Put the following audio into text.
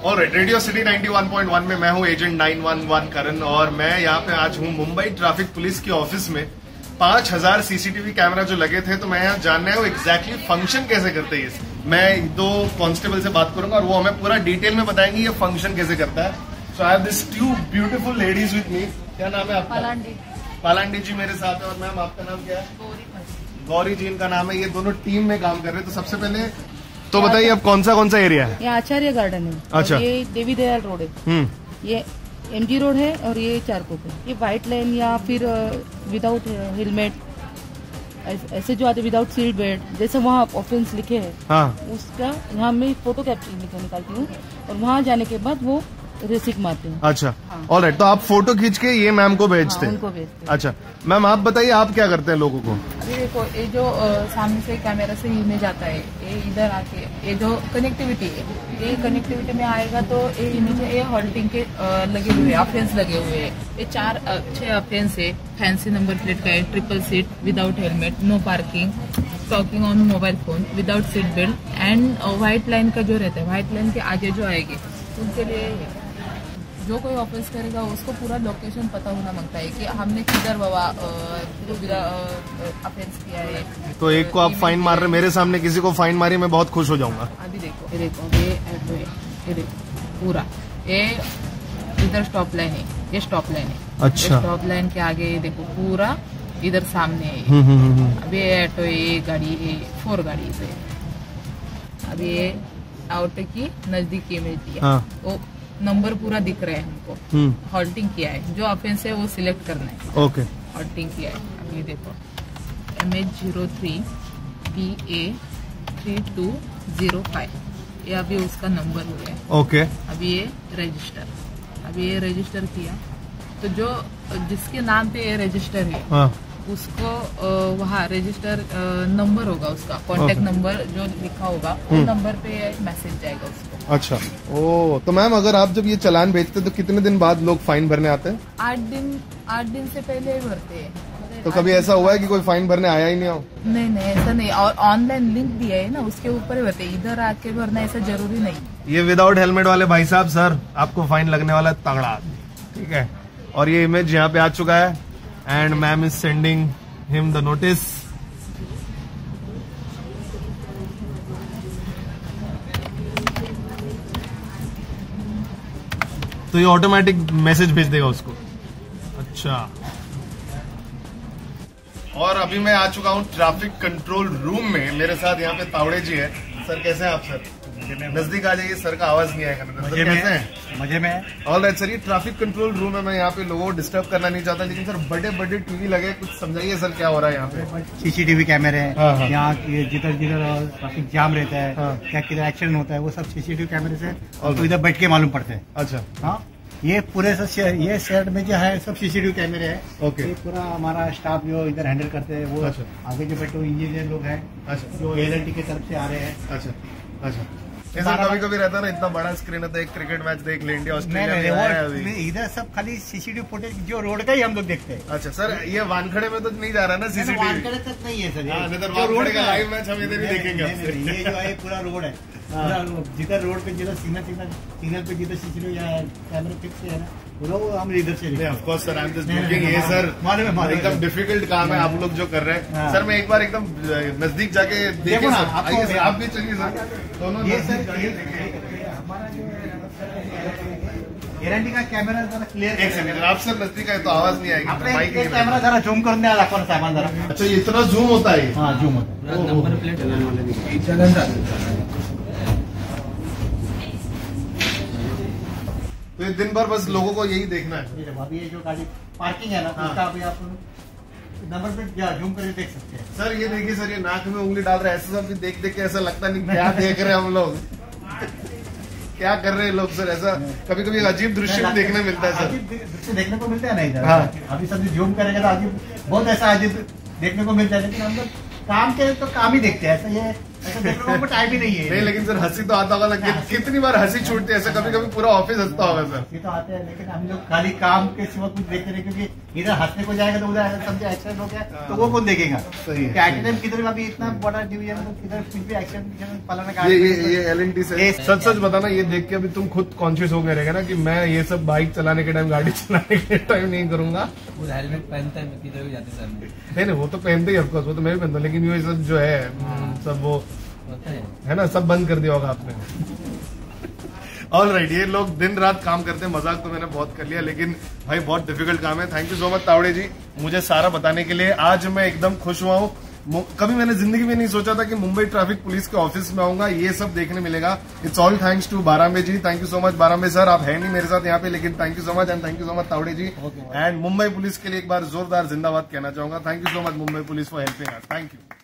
Alright, radio city 91.1 में मैं हूं एजेंट 911 करण और मैं यहाँ पे आज हूं मुंबई ट्रैफिक पुलिस के ऑफिस में। 5000 सीसीटीवी कैमरा जो लगे थे, तो मैं यहाँ जानना है वो एग्जैक्टली फंक्शन कैसे करते हैं। मैं 2 कांस्टेबल से बात करूंगा और वो हमें पूरा डिटेल में बताएंगे ये फंक्शन कैसे करता है। So I have this 2 beautiful ladies with me. क्या नाम है आपका? पालांडी जी मेरे साथ है। और मैम आपका नाम क्या है? गौरी जी इनका नाम है। ये दोनों टीम में काम कर रहे हैं। तो सबसे पहले तो बताइए अब कौन सा एरिया है? ये आचार्य गार्डन है। अच्छा। ये देवी दयाल रोड है। ये MG रोड है और ये चारकोप है। ये व्हाइट लाइन या फिर विदाउट हेलमेट ऐसे जो आते विदाउट सीट बेल्ट, जैसे वहाँ ऑफेंस लिखे हैं। हाँ। उसका यहाँ मैं फोटो कैप्चर निकालती हूँ और वहाँ जाने के बाद वो रेसिक मारते हैं। अच्छा। ऑलराइट, तो आप फोटो खींच के ये मैम को भेजते हैं? उनको भेजते हैं। अच्छा मैम, आप बताइए आप क्या करते हैं लोगों को? अभी देखो, ये जो सामने से कैमरा से इमेज आता है, ये इधर आके ये जो कनेक्टिविटी है, ये कनेक्टिविटी में आएगा तो ये इमेज है, ये हॉल्टिंग के लगे हुए ऑफेंस लगे हुए हैं। ये 6 ऑफेंस है। फैंसी नंबर प्लेट का है, triple seat, without helmet, no parking, talking on mobile phone, without seat belt and white line का जो रहता है, व्हाइट लाइन के आगे जो आएगी उनके लिए जो कोई ऑफेंस करेगा उसको पूरा लोकेशन पता होना मांगता है कि हमने किधर ऑफेंस किया है। तो एक को आप फाइन मार रहे, मेरे सामने किसी को फाइन मारी, मैं बहुत खुश हो जाऊंगा। अभी देखो, ये देखो पूरा ये इधर स्टॉप लाइन है, ये स्टॉप लाइन है। अच्छा। स्टॉप लाइन के आगे देखो पूरा इधर सामने है। अभी ऑटो, ये गाड़ी है, 4 गाड़ी है। अभी ये ऑटो की नजदीकी में दिया, वो नंबर पूरा दिख रहा है हमको। हॉल्टिंग किया है, जो ऑफेंस है वो सिलेक्ट करना है। ओके। हॉल्टिंग किया है। अब ये देखो MH03 PA 3205, ये अभी उसका नंबर हो गया। ओके। अभी ये रजिस्टर किया, तो जो जिसके नाम पे ये रजिस्टर है उसको वहाँ रजिस्टर नंबर होगा, उसका कॉन्टेक्ट नंबर जो लिखा होगा वो नंबर पे मैसेज जाएगा उसको। अच्छा। ओ, तो मैम अगर आप जब ये चालान भेजते तो कितने दिन बाद लोग फाइन भरने आते हैं? 8 दिन से पहले ही भरते हैं। तो कभी ऐसा हुआ है कि कोई फाइन भरने आया ही नहीं हो? नहीं, ऐसा नहीं। और ऑनलाइन लिंक दिया है ना, उसके ऊपर ही भरते। इधर आके भरना ऐसा जरूरी नहीं। ये विदाउट हेलमेट वाले भाई साहब, सर आपको फाइन लगने वाला तगड़ा, ठीक है। और ये इमेज यहाँ पे आ चुका है and ma'am is sending him the notice. तो ये ऑटोमेटिक मैसेज भेज देगा उसको। अच्छा। और अभी मैं आ चुका हूँ ट्रैफिक कंट्रोल रूम में। मेरे साथ यहाँ पे तावड़े जी है। सर कैसे हैं आप? सर नजदीक आ जाइए, सर का आवाज नहीं आएगा। सर कैसे हैं? मजे में। ऑलराइट सर, ये ट्रैफिक कंट्रोल रूम है। मैं यहाँ पे लोगों को डिस्टर्ब करना नहीं चाहता, लेकिन सर बड़े टीवी लगे, कुछ समझाइए सर क्या हो रहा है यहाँ पे? सीसीटीवी कैमरे हैं यहाँ, जिधर ट्रैफिक जाम रहता है, क्या किधर एक्सीडेंट होता है, वो सब सीसीटीवी कैमरे से तो इधर बैठ के मालूम पड़ते हैं। अच्छा। हाँ, ये पूरे ये शहर में जो है सब सीसीटीवी कैमरे हैं। ओके। ये पूरा हमारा स्टाफ जो इधर हैंडल करते हैं, वो आगे जो बैठे इंजीनियर लोग हैं, जो LNT की तरफ से आ रहे हैं। अच्छा। ऐसा कभी रहता है ना, इतना बड़ा स्क्रीन होता है, एक क्रिकेट मैच देख लें, इंडिया ऑस्ट्रेलिया, इधर सब खाली सीसीटीवी फुटेज जो रोड का ही हम लोग देखते हैं। अच्छा सर, ये वानखड़े में तो नहीं जा रहा ना सीसीटीवी? वानखड़े तक नहीं है सर, रोड का लाइव मैच हम इधर ही देखेंगे। ये जो है पूरा रोड है, जिधर रोड पे जिधर सिग्नल पे जिधर सीसीटीवी कैमरे फिक्स है ना, वो हम इधर से। Of course sir, I am just joking. ये सर एकदम डिफिकल्ट काम है आप लोग जो कर रहे हैं। सर मैं एक बार एकदम नजदीक जाके देखो ना, आइए आप भी चलिए सर। दोनों ये सर हमारा जो एलएनटी का कैमरा जरा क्लियर। एक सेकंड, आप सर नजदीक आए तो आवाज नहीं आएगी। माइक नहीं, कैमरा जरा जूम करने वाला कौन सामान जरा। अच्छा, ये इतना जूम होता है? हाँ, जूम होता है। नंबर प्लेट तो ये दिन भर बस लोगों को यही देखना है। अभी ये जो गाड़ी पार्किंग है ना, उसका अभी आप नंबर प्लेट जूम करके देख सकते हैं। सर ये देखिए सर, ये नाक में उंगली डाल रहे हैं, ऐसा सब देख के ऐसा लगता नहीं क्या देख रहे हैं हम लोग, क्या कर रहे हैं लोग सर। ऐसा कभी अजीब दृश्य भी देखने मिलता है सर। दृश्य देखने को मिलता है ना इधर। अभी सब जूम करेंगे तो अजीब, बहुत ऐसा अजीब देखने को मिलता है, लेकिन हम लोग काम के तो काम ही देखते हैं। ऐसा ये टाइम ही नहीं है। नहीं, लेकिन सर हंसी तो आता होगा ना, कितनी बार हंसी छूटती है ऐसा, कभी कभी पूरा ऑफिस हंसता होगा सर। ये तो आते हैं, लेकिन हम लोग खाली काम के सिवा कुछ देखते नहीं, क्योंकि इधर हंसने को जाएगा तो उधर समझे एक्सीडेंट हो गया तो वो कौन देखेगा। सही है। एक्सीडेंट किधर अभी इतना बड़ा डिवीजन, किधर कुछ भी एक्सीडेंट पालाना। ये LNT से सच सच बताना, ये देख के अभी तुम खुद कॉन्शियस हो गए रहेगा ना कि मैं ये सब बाइक चलाने के टाइम, गाड़ी चलाने के टाइम नहीं करूंगा। वो हेलमेट पहनता है, किधर भी जाते सर। नहीं, वो तो पहनते ही ऑफकोर्स, वो तो मैं भी पहनता हूँ, लेकिन ये सब जो है सब वो है ना, सब बंद कर दिया होगा आपने। ऑलराइट, ये लोग दिन रात काम करते हैं, मजाक तो मैंने बहुत कर लिया, लेकिन भाई बहुत डिफिकल्ट काम है। Thank you so much Tawde ji, मुझे सारा बताने के लिए। आज मैं एकदम खुश हुआ हूँ, कभी मैंने जिंदगी में नहीं सोचा था कि मुंबई ट्रैफिक पुलिस के ऑफिस में आऊंगा, ये सब देखने मिलेगा। It's all thanks to Bharambe ji. Thank you so much Bharambe sir, आप है नहीं मेरे साथ यहाँ पे, लेकिन thank you so much and thank you so much Tawde ji. And Mumbai police के लिए एक बार जोरदार जिंदाबाद कहना चाहूंगा। Thank you so much Mumbai police for helping us. Thank you.